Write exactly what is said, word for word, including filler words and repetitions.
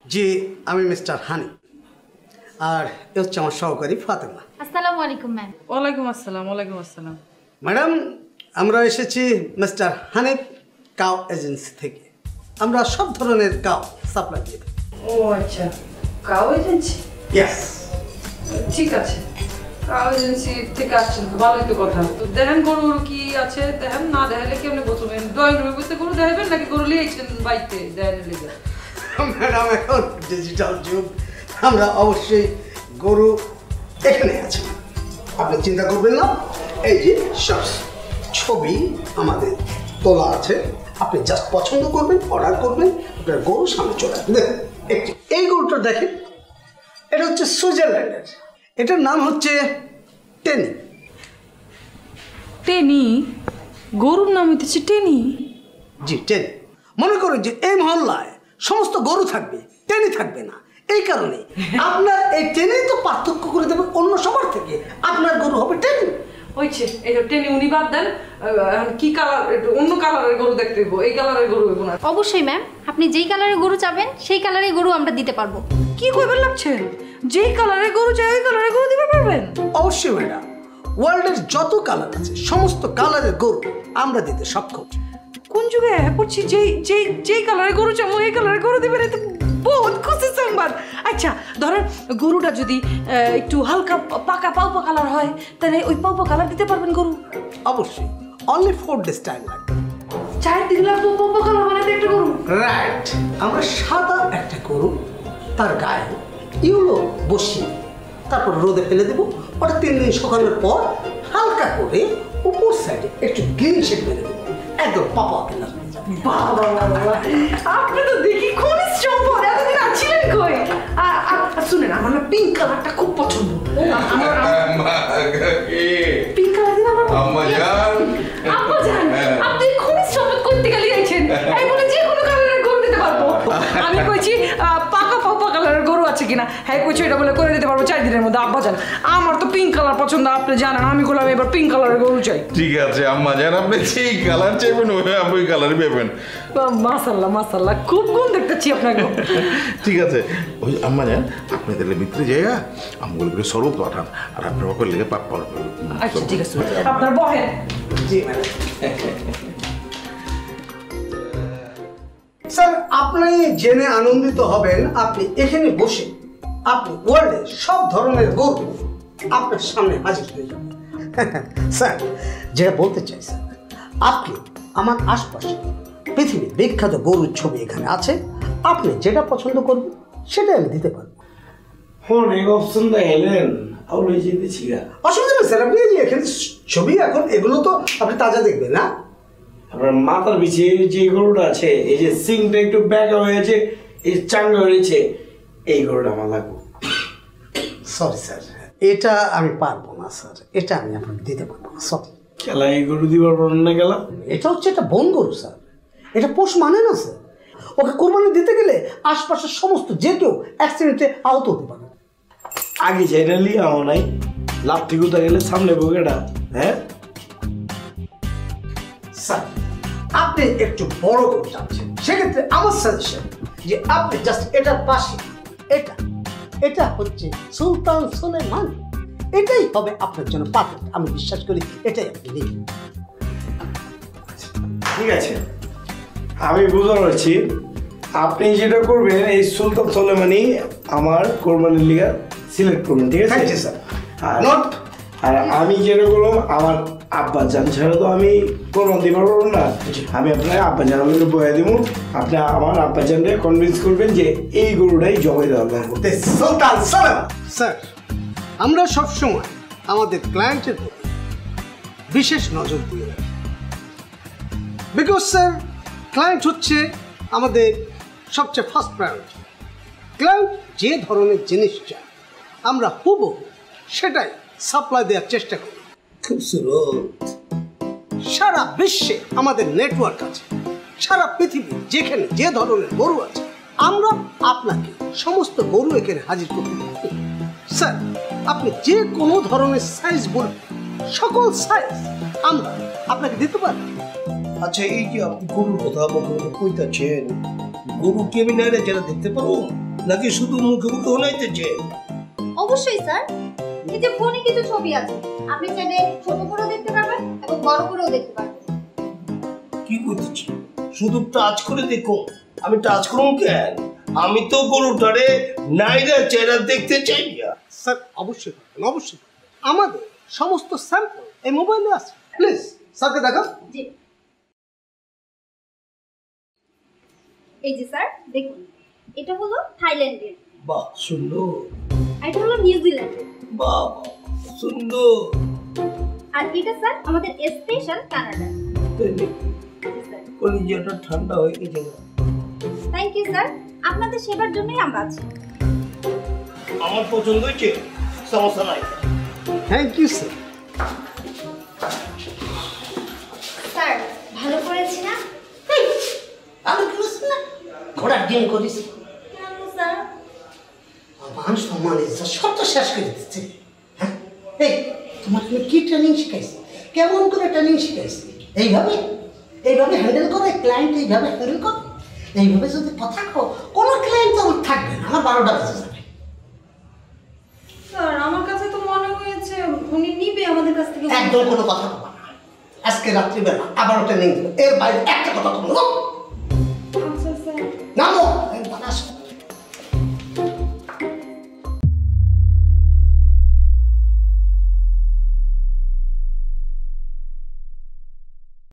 জি আমি মিস্টার হানি, আর এ হচ্ছে আমার সহকারী ফাতেমা। আসসালামু আলাইকুম ম্যাম। ওয়ালাইকুম আসসালাম। ওয়ালাইকুম আসসালাম। ম্যাডাম, আমরা এসেছি মিস্টার হানিফ কাউ এজেন্সি থেকে। আমরা সব ধরনের কাউ সাপ্লাই দিই। ও আচ্ছা, কাউ এজেন্সি? ইয়েস। ঠিক আছে, কাউ এজেন্সি থেকে আসছেন তো ভালোই তো কথা। তো দেখেন গরুর কি আছে, দেখেন না দেখালে কেমনে বসবেন? ড্রয়িং রুমে বসে গরু দেখাবেন নাকি গরু লিয়েছেন বাইতে দেখেন লেগে? ম্যাডাম এখন ডিজিটাল যুগ, আমরা অবশ্যই গরু এখানে আছে, আপনি চিন্তা করবেন না। এই যে সব ছবি আমাদের তোলা আছে, আপনি জাস্ট পছন্দ করবেন, অর্ডার করবেন, আপনার গরু সামনে চলে আসবে। দেখুন একটি এই গরুটা দেখেন, এটা হচ্ছে সুইজারল্যান্ডের, এটার নাম হচ্ছে টেনি। টেনি? গরুর নাম হইতেছে টেনি? জি টেনি। মনে করুন যে এই মহল্লায় সমস্ত গরু থাকবে, টেনি থাকবে না, এই কারণে আপনার এই টেনি তো পার্থক্য করে দেবে অন্য সবার থেকে, আপনার গরু হবে টেনি। হইছে, এই যে টেনি উনি বাদ দেন, কি কালার, অন্য কালারের গরু দেখতে হইব, এই কালারের গরু হইব না? অবশ্যই ম্যাম, আপনি যেই কালারের গরু চাবেন সেই কালারের গরু আমরা দিতে পারবো। কি কইবেন লাগছেন? যেই কালারের গরু চাই ওই কালারের গরু দিতে পারবেন? অবশ্যই ম্যাডাম, ওয়ার্ল্ডের যত কালার আছে সমস্ত কালারের গরু আমরা দিতে সক্ষম। কোন যুগে পড়ছি যেই যেই যেই কালারের গরু চাবো এই কালারের গরু দিবেন? এটা বহুত খুশি সংবাদ। আচ্ছা ধরেন গরুটা যদি একটু হালকা পাকা পাউপা কালার হয় তাহলে ওই পাউপা কালার দিতে পারবেন গরু? অবশ্যই, অনলি ফোর ডেজ টাইম লাগবে। চার দিন লাগবে পাউপা কালার বানাতে একটা গরু? রাইট। আমরা সাদা একটা গরু, তার গায়ে ইউলো বসিয়ে তারপর রোদে ফেলে দেবো, ওটা তিন দিন শুকানোর পর হালকা করে উপর সাইডে একটু গ্রিন শেড মেরে দেবো, একদম পাপা কালার। আপনি তো দেখি খনিজ সম্পদ, এতদিন আছিলেন কই? শুনেন, আমার না পিঙ্ক কালারটা খুব পছন্দ। পিঙ্ক কালার দিন আমার আম্মা জান। আম্মা জান, আপনি খনিজ সম্পদ করতে গেলে আইছেন, এই বলে যে কোনো কালারের গরু দিতে পারবো। আমি কইছি পাকা পাকা কালারের গরু আছে কিনা, হ্যাঁ কইছি এটা বলে করে দিতে পারবো চার দিনের মধ্যে। আব্বা জান, আমার তো পিঙ্ক কালার পছন্দ, আপনি জানেন আমি বললাম এবার পিঙ্ক কালারের গরু চাই। ঠিক আছে আম্মা জান, আপনি যেই কালার চাইবেন ওই কালারই পাবেন। মাশাআল্লাহ মাশাআল্লাহ, খুব গুণ দেখতেছি আপনাকে। ঠিক আছে ওই আম্মা জান, আপনি তাহলে ভিতরে জায়গা আমগুলো করে সরব পাঠান, আর আপনার ওপর লেগে পাপ পার। আচ্ছা ঠিক আছে, আপনার বহেন। জি ম্যাডাম। স্যার, আপনি জেনে আনন্দিত হবেন, আপনি এখানে বসে আপনি ওয়ার্ল্ডের সব ধরনের গরু আপনার সামনে হাজির হয়ে যাবে। স্যার, যেটা বলতে চাই স্যার, আপনি আমার আশপাশে পৃথিবীর বিখ্যাত গরুর ছবি এখানে আছে, আপনি যেটা পছন্দ করবেন সেটাই আমি দিতে পারবো। অনেক অপশন দেখাইলেন, আউলে যেতেছি গা। অসুবিধা নেই স্যার, আপনি যে এখানে ছবি এখন এগুলো তো আপনি তাজা দেখবেন না। আপনার মাথার পিছে যে গরুটা আছে, এই যে সিংটা একটু ব্যাকা হয়েছে, এই চাঙ্গা হয়েছে, এই গরুটা আমার লাগবে। সরি স্যার, এটা আমি পারবো না স্যার, এটা আমি আপনাকে দিতে পারবো না। সরি। খেলা এই গরু দিবার পারেন না গেলা? এটা হচ্ছে একটা বন গরু স্যার, এটা পোষ মানে না স্যার। ওকে কোরবানি দিতে গেলে আশপাশের সমস্ত যে কেউ অ্যাক্সিডেন্টে আহত হতে পারে। আগে যেটা লিয়াও নাই, লাফটি কোথা গেলে সামনে বকেটা। হ্যাঁ স্যার, আপনি একটু বড় করে যাচ্ছেন, সেক্ষেত্রে আমার সাজেশন যে আপনি জাস্ট এটার পাশে এটা এটা হচ্ছে সুলতান সুলেমান, এটাই হবে আপনার জন্য পারফেক্ট। আমি বিশ্বাস করি এটাই আপনি নিন। ঠিক আছে, আমি বুঝতে পারছি। আপনি যেটা করবেন এই সুলতান সুলেমানি আমার কোরবানির লিগা সিলেক্ট করবেন, ঠিক আছে স্যার। আর নট আর আমি যেটা করলাম আমার আব্বা জান ছাড়া তো আমি কোরবান দিতে পারবো না। আমি আপনার আব্বা জান আমাকে বয়ে দেবো, আপনি আমার আব্বা জানকে কনভিন্স করবেন যে এই গরুটাই জবাই দেওয়া লাগবে। সুলতান সুলেমান। স্যার, আমরা সবসময় আমাদের ক্লায়েন্টের প্রতি বিশেষ নজর দিয়ে রাখি, বিকজ স্যার ক্লায়েন্ট হচ্ছে আমাদের সবচেয়ে ফার্স্ট প্রায়োরিটি। ক্লায়েন্ট যে ধরনের জিনিস চায় আমরা হুবহু সেটাই সাপ্লাই দেওয়ার চেষ্টা করি। সারা বিশ্বে আমাদের নেটওয়ার্ক আছে, সারা পৃথিবী যেখানে যে ধরনের গরু আছে আমরা আপনাকে সমস্ত গরু এখানে হাজির করতে পারি। স্যার, আপনি যে কোনো ধরনের সাইজ বলবেন, সকল সাইজ আমরা আপনাকে দিতে পারি। আচ্ছা, এই যে আপনি গরুর কথা কইতাছেন, গরু কেমিনারে যারা দেখতে পারো? নাকি শুধু মুখে মুখে শোনাইতেছে? অবশ্যই স্যার, এই যে ফোনে কিছু ছবি আছে, আপনি চাইলে ছোট করেও দেখতে পারবেন এবং বড় করেও দেখতে পারবেন। কি করতেছি? শুধু টাচ করে দেখো। আমি টাচ করুন কেন? আমি তো গরুটারে নাইরা চেহারা দেখতে চাই না। স্যার অবশ্যই পারবেন, অবশ্যই পারবেন। আমাদের সমস্ত স্যাম্পল এই মোবাইলে আছে। প্লিজ স্যারকে দেখাও। জি, এই যে স্যার দেখুন, এটা হলো থাইল্যান্ডের, বাহ সুন্দর। আর এটা হলো নিউজিল্যান্ডের, বাহ সুন্দর। আর এটা স্যার আমাদের স্পেশাল কানাডা। কলিজাটা ঠান্ডা হয়ে গেছে। থ্যাংক ইউ স্যার, আপনাদের সেবার জন্যই আমরা আছি। আমার পছন্দ হয়েছে, সমস্যা নাই। Thank you sir. স্যার ভালো করেছি না? আমি করিস না, ঘোড়ার ডিম করিস। কেন স্যার? আমার সম্মান ইজ্জত সব তো শেষ করে দিচ্ছে। হ্যাঁ, এই তোমার কি ট্রেনিং শিখাইছি? কেমন করে ট্রেনিং শিখাইছি? এইভাবে এইভাবে হ্যান্ডেল করে ক্লায়েন্ট, এইভাবে হ্যান্ডেল করে, এইভাবে যদি কথা কো, কোনো ক্লায়েন্ট তো আমার থাকবে না, আমার বারোটা বেজে যাবে। স্যার আমার কাছে তো মনে হয়েছে উনি নিবে আমাদের কাছ থেকে। একদম কোনো কথা বলবা না। আজকে রাত্রিবেলা আবারও ট্রেনিং দেবো, এর বাইরে একটা কথা বলবো।